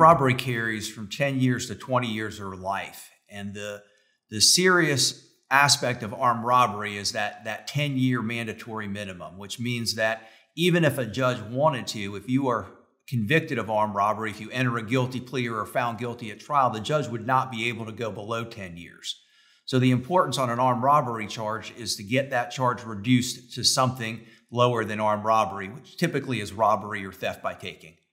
robbery carries from 10 years to 20 years or life. And the serious aspect of armed robbery is that 10-year mandatory minimum, which means that even if a judge wanted to, if you are convicted of armed robbery, if you enter a guilty plea or are found guilty at trial, the judge would not be able to go below 10 years. So the importance on an armed robbery charge is to get that charge reduced to something lower than armed robbery, which typically is robbery or theft by taking.